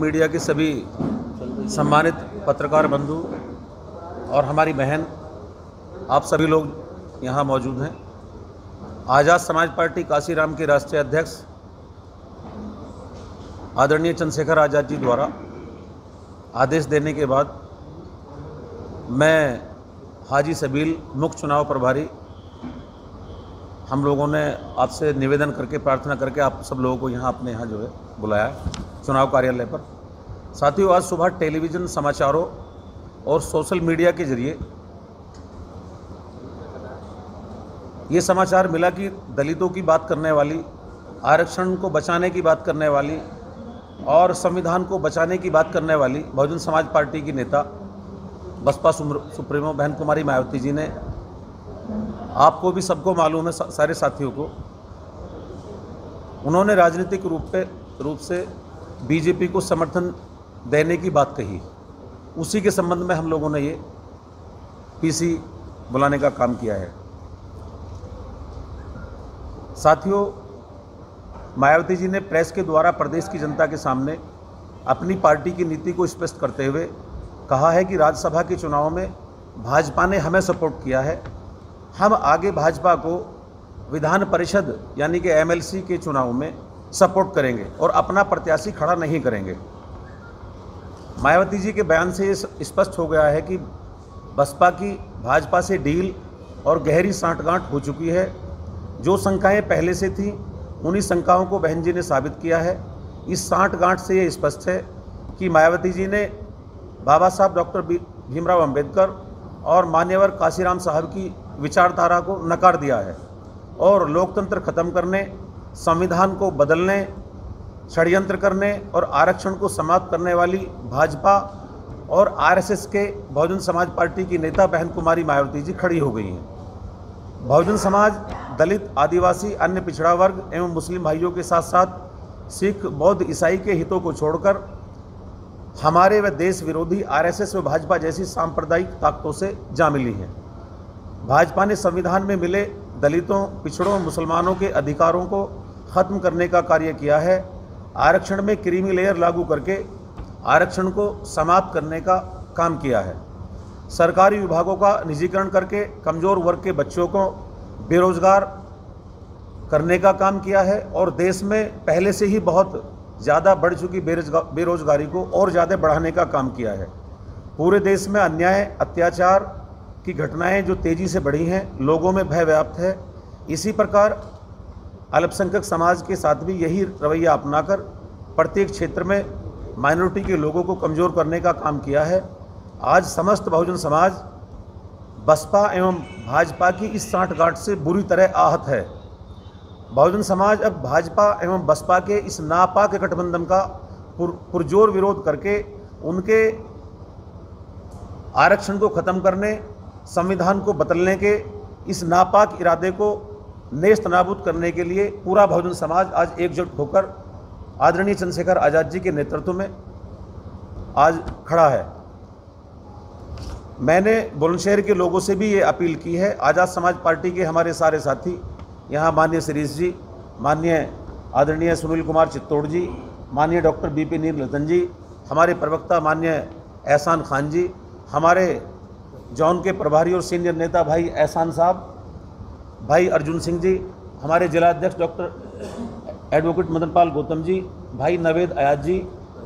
Media के सभी सम्मानित पत्रकार बंधु और हमारी बहन, आप सभी लोग यहाँ मौजूद हैं। आज़ाद समाज पार्टी काशीराम के राष्ट्रीय अध्यक्ष आदरणीय चंद्रशेखर आज़ाद जी द्वारा आदेश देने के बाद मैं हाजी सबील मुख्य चुनाव प्रभारी, हम लोगों ने आपसे निवेदन करके, प्रार्थना करके आप सब लोगों को यहाँ अपने यहाँ जो है बुलाया चुनाव कार्यालय पर। साथियों, आज सुबह टेलीविज़न, समाचारों और सोशल मीडिया के जरिए ये समाचार मिला कि दलितों की बात करने वाली, आरक्षण को बचाने की बात करने वाली और संविधान को बचाने की बात करने वाली बहुजन समाज पार्टी की नेता बसपा सुप्रीमो बहन कुमारी मायावती जी ने, आपको भी सबको मालूम है, सारे साथियों को, उन्होंने राजनीतिक रूप से बीजेपी को समर्थन देने की बात कही। उसी के संबंध में हम लोगों ने ये पीसी बुलाने का काम किया है। साथियों, मायावती जी ने प्रेस के द्वारा प्रदेश की जनता के सामने अपनी पार्टी की नीति को स्पष्ट करते हुए कहा है कि राज्यसभा के चुनाव में भाजपा ने हमें सपोर्ट किया है, हम आगे भाजपा को विधान परिषद यानी कि एमएलसी के चुनाव में सपोर्ट करेंगे और अपना प्रत्याशी खड़ा नहीं करेंगे। मायावती जी के बयान से ये स्पष्ट हो गया है कि बसपा की भाजपा से डील और गहरी सांठगांठ हो चुकी है। जो शंकाएं पहले से थीं, उन्हीं शंकाओं को बहन जी ने साबित किया है। इस सांठगांठ से ये स्पष्ट है कि मायावती जी ने बाबा साहब डॉक्टर भीमराव अंबेडकर और मान्यवर काशीराम साहब की विचारधारा को नकार दिया है और लोकतंत्र खत्म करने, संविधान को बदलने, षड्यंत्र करने और आरक्षण को समाप्त करने वाली भाजपा और आरएसएस के बहुजन समाज पार्टी की नेता बहन कुमारी मायावती जी खड़ी हो गई हैं। बहुजन समाज दलित, आदिवासी, अन्य पिछड़ा वर्ग एवं मुस्लिम भाइयों के साथ साथ सिख, बौद्ध, ईसाई के हितों को छोड़कर हमारे व देश विरोधी आरएसएस व भाजपा जैसी सांप्रदायिक ताकतों से जा मिली है। भाजपा ने संविधान में मिले दलितों, पिछड़ों, मुसलमानों के अधिकारों को खत्म करने का कार्य किया है। आरक्षण में क्रीमी लेयर लागू करके आरक्षण को समाप्त करने का काम किया है। सरकारी विभागों का निजीकरण करके कमज़ोर वर्ग के बच्चों को बेरोजगार करने का काम किया है और देश में पहले से ही बहुत ज़्यादा बढ़ चुकी बेरोजगारी को और ज़्यादा बढ़ाने का काम किया है। पूरे देश में अन्याय, अत्याचार की घटनाएं जो तेज़ी से बढ़ी हैं, लोगों में भय व्याप्त है। इसी प्रकार अल्पसंख्यक समाज के साथ भी यही रवैया अपनाकर प्रत्येक क्षेत्र में माइनॉरिटी के लोगों को कमज़ोर करने का काम किया है। आज समस्त बहुजन समाज बसपा एवं भाजपा की इस सांठगांठ से बुरी तरह आहत है। बहुजन समाज अब भाजपा एवं बसपा के इस नापाक गठबंधन का पुरजोर विरोध करके उनके आरक्षण को ख़त्म करने, संविधान को बदलने के इस नापाक इरादे को नेस्त नाबूद करने के लिए पूरा बहुजन समाज आज एकजुट होकर आदरणीय चंद्रशेखर आज़ाद जी के नेतृत्व में आज खड़ा है। मैंने बुलंदशहर के लोगों से भी ये अपील की है। आज़ाद समाज पार्टी के हमारे सारे साथी यहाँ, माननीय शिरीष जी, माननीय आदरणीय सुनील कुमार चित्तौड़ जी, माननीय डॉक्टर बीपी नीलरतन जी, हमारे प्रवक्ता माननीय एहसान खान जी, हमारे जौन के प्रभारी और सीनियर नेता भाई एहसान साहब, भाई अर्जुन सिंह जी, हमारे जिला अध्यक्ष डॉक्टर एडवोकेट मदनपाल गौतम जी, भाई नवेद अयाज जी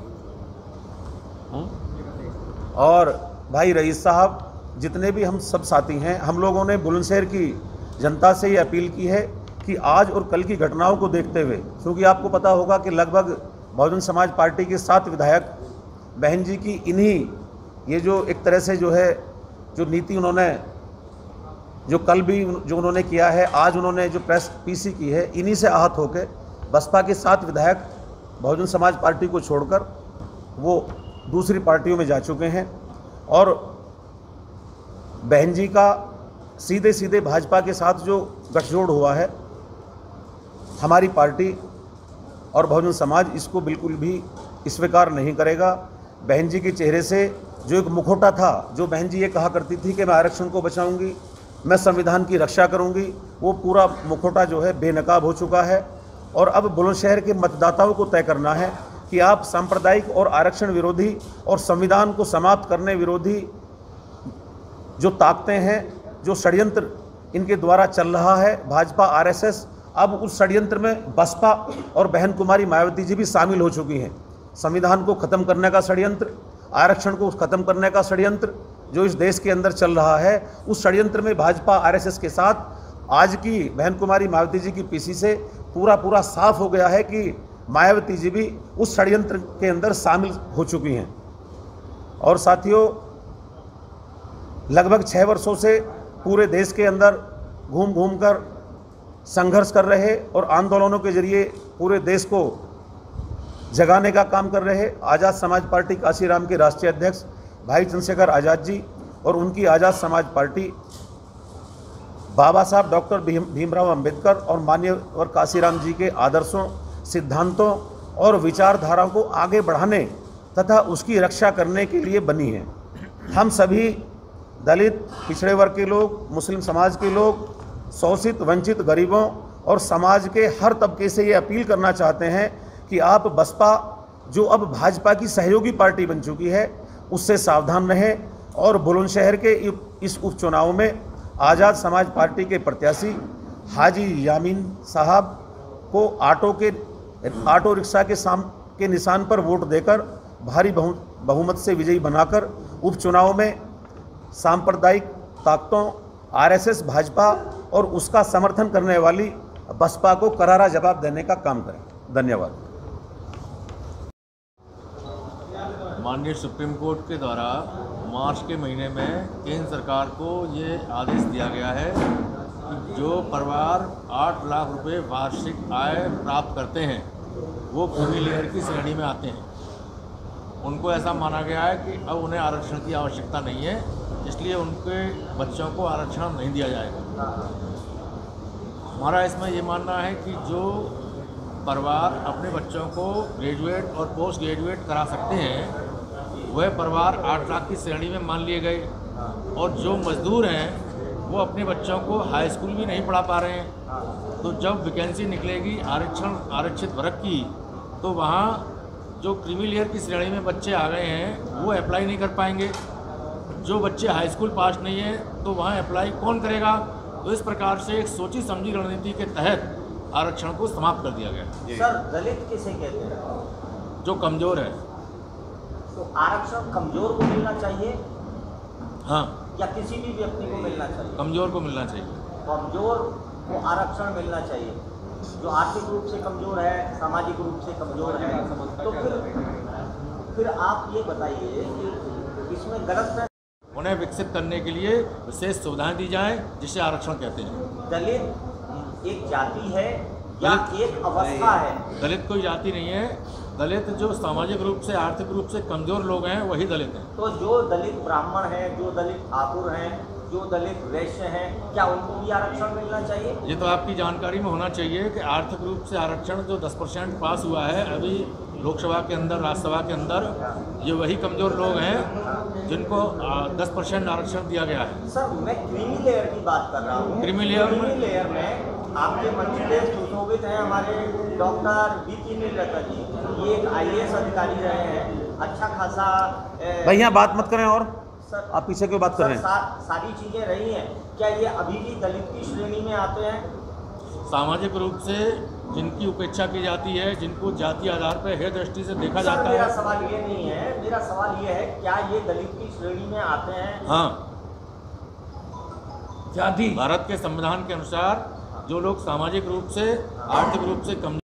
और भाई रईस साहब, जितने भी हम सब साथी हैं, हम लोगों ने बुलंदशहर की जनता से ये अपील की है कि आज और कल की घटनाओं को देखते हुए, क्योंकि आपको पता होगा कि लगभग बहुजन समाज पार्टी के 7 विधायक बहन जी की इन्हीं, ये जो एक तरह से जो है जो नीति उन्होंने, जो कल भी जो उन्होंने किया है, आज उन्होंने जो प्रेस पीसी की है, इन्हीं से आहत होकर बसपा के 7 विधायक बहुजन समाज पार्टी को छोड़कर वो दूसरी पार्टियों में जा चुके हैं और बहन जी का सीधे सीधे भाजपा के साथ जो गठजोड़ हुआ है, हमारी पार्टी और बहुजन समाज इसको बिल्कुल भी स्वीकार नहीं करेगा। बहन जी के चेहरे से जो एक मुखौटा था, जो बहन जी ये कहा करती थी कि मैं आरक्षण को बचाऊंगी, मैं संविधान की रक्षा करूंगी, वो पूरा मुखौटा जो है बेनकाब हो चुका है। और अब बुलंदशहर के मतदाताओं को तय करना है कि कि आप सांप्रदायिक और आरक्षण विरोधी और संविधान को समाप्त करने विरोधी जो ताकतें हैं, जो षड्यंत्र इनके द्वारा चल रहा है, भाजपा आरएसएस, अब उस षड्यंत्र में बसपा और बहन कुमारी मायावती जी भी शामिल हो चुकी हैं। संविधान को ख़त्म करने का षड्यंत्र, आरक्षण को ख़त्म करने का षड्यंत्र जो इस देश के अंदर चल रहा है, उस षड्यंत्र में भाजपा आरएसएस के साथ आज की बहन कुमारी मायावती जी की पीसी से पूरा साफ हो गया है कि मायावती जी भी उस षड्यंत्र के अंदर शामिल हो चुकी हैं। और साथियों, लगभग 6 वर्षों से पूरे देश के अंदर घूम कर संघर्ष कर रहे और आंदोलनों के जरिए पूरे देश को जगाने का काम कर रहे आज़ाद समाज पार्टी काशीराम के राष्ट्रीय अध्यक्ष भाई चंद्रशेखर आज़ाद जी और उनकी आज़ाद समाज पार्टी बाबा साहब डॉक्टर भीमराव अंबेडकर और माननीय काशीराम जी के आदर्शों, सिद्धांतों और विचारधाराओं को आगे बढ़ाने तथा उसकी रक्षा करने के लिए बनी है। हम सभी दलित, पिछड़े वर्ग के लोग, मुस्लिम समाज के लोग, शोषित वंचित गरीबों और समाज के हर तबके से ये अपील करना चाहते हैं कि आप बसपा, जो अब भाजपा की सहयोगी पार्टी बन चुकी है, उससे सावधान रहें और बुलंदशहर के इस उपचुनाव में आज़ाद समाज पार्टी के प्रत्याशी हाजी यामीन साहब को ऑटो रिक्शा के निशान पर वोट देकर भारी बहुमत से विजयी बनाकर उपचुनाव में सांप्रदायिक ताकतों, आरएसएस, भाजपा और उसका समर्थन करने वाली बसपा को करारा जवाब देने का काम करें। धन्यवाद। माननीय सुप्रीम कोर्ट के द्वारा मार्च के महीने में केंद्र सरकार को ये आदेश दिया गया है कि जो परिवार 8 लाख रुपए वार्षिक आय प्राप्त करते हैं वो क्रीमी लेयर की श्रेणी में आते हैं। उनको ऐसा माना गया है कि अब उन्हें आरक्षण की आवश्यकता नहीं है, इसलिए उनके बच्चों को आरक्षण नहीं दिया जाएगा। हमारा इसमें ये मानना है कि जो परिवार अपने बच्चों को ग्रेजुएट और पोस्ट ग्रेजुएट करा सकते हैं वह परिवार 8 लाख की श्रेणी में मान लिए गए, और जो मजदूर हैं वो अपने बच्चों को हाई स्कूल भी नहीं पढ़ा पा रहे हैं। तो जब वैकेंसी निकलेगी आरक्षित वर्ग की, तो वहाँ जो क्रीमी लेयर की श्रेणी में बच्चे आ गए हैं वो अप्लाई नहीं कर पाएंगे। जो बच्चे हाई स्कूल पास नहीं हैं तो वहाँ अप्लाई कौन करेगा। तो इस प्रकार से एक सोची समझी रणनीति के तहत आरक्षण को समाप्त कर दिया गया। सर, दलित किसे कहते हैं? जो कमज़ोर है। तो आरक्षण कमज़ोर को मिलना चाहिए? हाँ। या किसी भी व्यक्ति को मिलना चाहिए? कमज़ोर को मिलना चाहिए। कमज़ोर को आरक्षण मिलना चाहिए। जो आर्थिक रूप से कमज़ोर है, सामाजिक रूप से कमज़ोर है, तो फिर आप ये बताइए कि इसमें गलत है। उन्हें विकसित करने के लिए विशेष सुविधाएं दी जाएं, जिसे आरक्षण कहते हैं। दलित एक जाति है या एक अवस्था है? दलित कोई जाति नहीं है। दलित जो सामाजिक रूप से, आर्थिक रूप से कमज़ोर लोग हैं वही दलित हैं। तो जो दलित ब्राह्मण हैं, जो दलित ठाकुर हैं, जो दलित वैश्य हैं, क्या उनको भी आरक्षण मिलना चाहिए? ये तो आपकी जानकारी में होना चाहिए कि आर्थिक रूप से आरक्षण जो 10% पास हुआ है अभी लोकसभा के अंदर, राज्यसभा के अंदर, ये वही कमज़ोर लोग हैं जिनको 10% आरक्षण दिया गया है। सर, मैं क्रीमी लेयर की बात कर रहा हूँ। क्रीमी लेयर में आपके मंच पे सुशोभित हैं हमारे डॉक्टर बीपी नीलरत्न जी। ये एक IAS अधिकारी रहे हैं, अच्छा खासा। भाई यहाँ बात मत करें, और सर आप पीछे क्यों बात कर रहे हैं? सारी चीज़ें रही हैं, क्या ये अभी भी दलित की श्रेणी में आते हैं? सामाजिक रूप से जिनकी उपेक्षा की जाती है, जिनको जाति आधार पर हेय दृष्टि से देखा जाता है। मेरा सवाल ये नहीं है, मेरा सवाल ये है, क्या ये दलित की श्रेणी में आते हैं? हाँ। भारत के संविधान के अनुसार जो लोग सामाजिक रूप से, आर्थिक रूप से कम